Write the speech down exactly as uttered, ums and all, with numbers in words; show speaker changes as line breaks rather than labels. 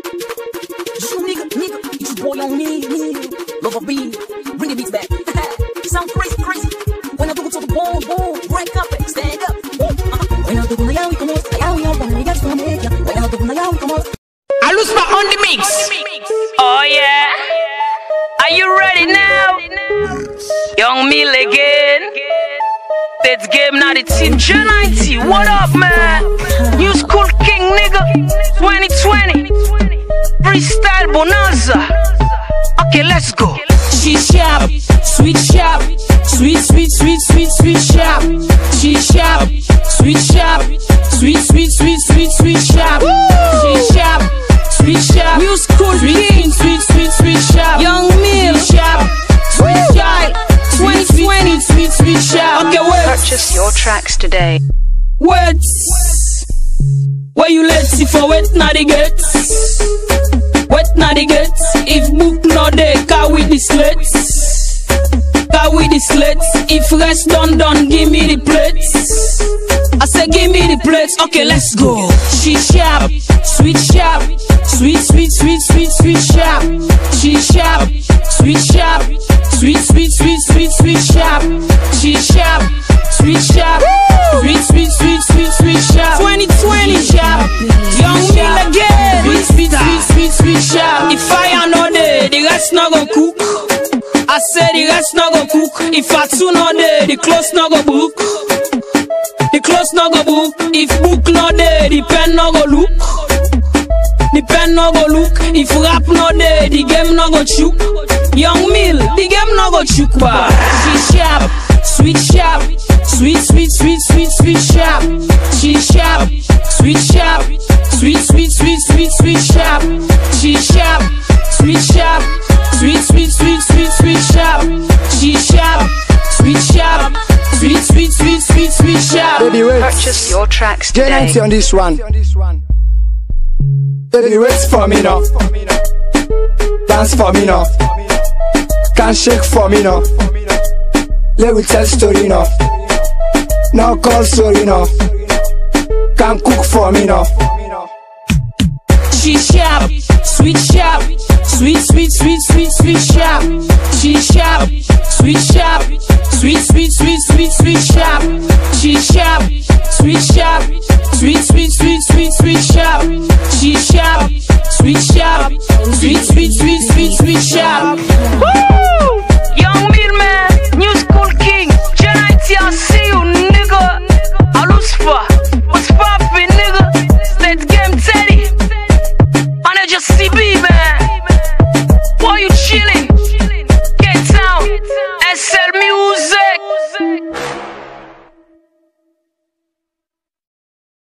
Just a nigga, nigga, it's your boy on me, me. Love a beat, bring the beats back. Sound crazy, crazy. When I do it to the boom, boom, break up and stand up. Uh-huh. When I do it, I come on, I will come on, I got to make ya. When I do it, I come on.
I lose my on the mix. Oh yeah. Are you ready now? Young Mill again. That's game now the team J ninety. What up, man? New school king nigga. twenty twenty. Freestyle bonanza. Okay, let's go.
She Shap, sweet Shap, sweet, sweet, sweet, sweet, sweet Shap. She Shap, sweet Shap, sweet, sweet, sweet, sweet, sweet Shap. She Shap, sweet Shap, new school king, sweet, sweet, sweet Shap. Young Mill Shap, sweet child, twenty twenty, sweet, sweet Shap. Okay, wait.
Purchase your tracks today.
Words, where you let's see for wet now they get. Wet now they get. If book not there, car with the sleds. Car with the sleds. If rest done done, give me the plates. I say give me the plates. Okay, let's go. She Shap, sweet Shap, sweet, sweet, sweet, sweet, sweet Shap. She Shap, sweet Shap, sweet, sweet, sweet, sweet, sweet Shap. She Shap, sweet Shap, sweet, sweet, sweet, sweet, sweet Shap. twenty twenty Shap, young Mill again. Sweet, sweet, sweet, sweet, sweet Shap. If I know there, the rest not gon' cook. I say the rest not gon' cook. If I too not there, the clothes not gon' book. The clothes not gon' book. If book not there, the pen not gon' look. The pen not gon' look. If rap not there, the game not gon' chook. Young Mill, the game not gon' chook. She Shap, sweet Shap, sweet, sweet, sweet, sweet, sweet Shap. She Shap, sweet Shap, sweet, sweet, sweet, sweet, sweet Shap. She Shap, sweet Shap, sweet, sweet, sweet, sweet, sweet Shap. She Shap, sweet Shap, sweet, sweet, sweet, sweet, sweet Shap.
Baby, wait.
Purchase your tracks
J
today.
ninety on this one. Baby, wait for me now. Dance for me now. Can shake for me now. Let me tell story now. Now call story now. Can cook for me now.
She Shap, sweet Shap, sweet, sweet, sweet, sweet, sweet Shap. She Shap, sweet Shap, sweet, sweet, sweet, sweet, sweet Shap. She Shap, sweet Shap, sweet, sweet, sweet, sweet, sweet Shap. She Shap, sweet Shap, sweet, sweet, sweet, sweet, sweet Shap.
Woo! Young Mill man, new school king. J ninety, I see you, nigga. I lose for. What's poppin', nigga? State game Teddy. Manager C B, man.